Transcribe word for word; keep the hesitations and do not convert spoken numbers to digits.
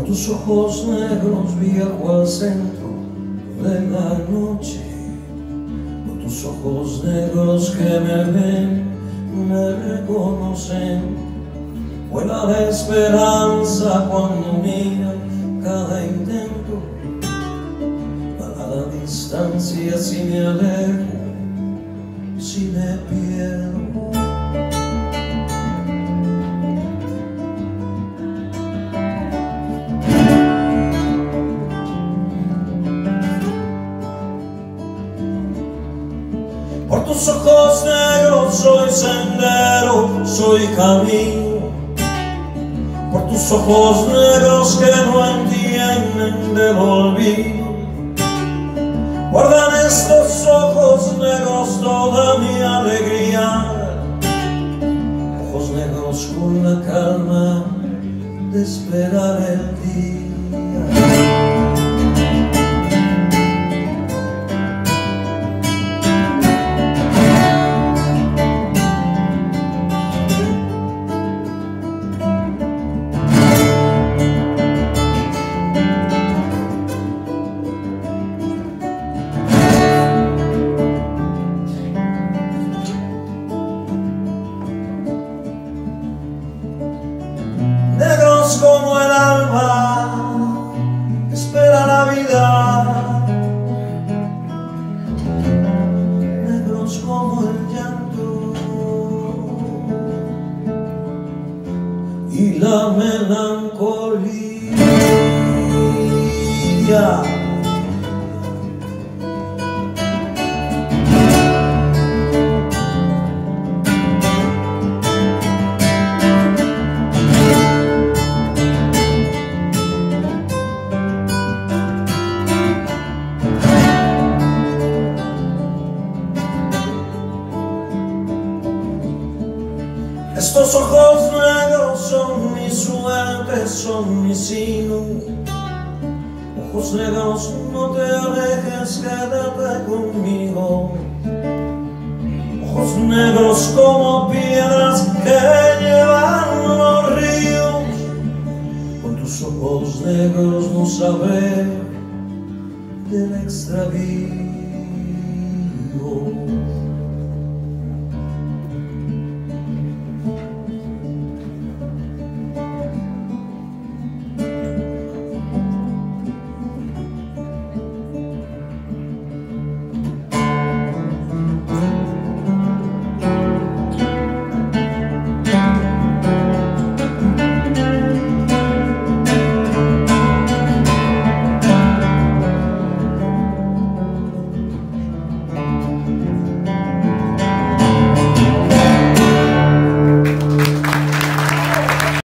Por tus ojos negros viajo al centro de la noche. Por tus ojos negros que me ven, me reconocen. Vuela la esperanza cuando miran cada intento. A la distancia si me alejo, si me pierdo. Por tus ojos negros soy sendero, soy camino. Por tus ojos negros que no entienden del olvido. Guardan estos ojos negros toda mi alegría. Ojos negros con la calma de esperar el día. Negros como el alma que espera la vida, negros como el llanto y la melancolía. Estos ojos negros son mi suerte, son mi sino. Ojos negros, no te alejes, quédate conmigo. Ojos negros como piedras que llevan los ríos. Con tus ojos negros no saber del extravío.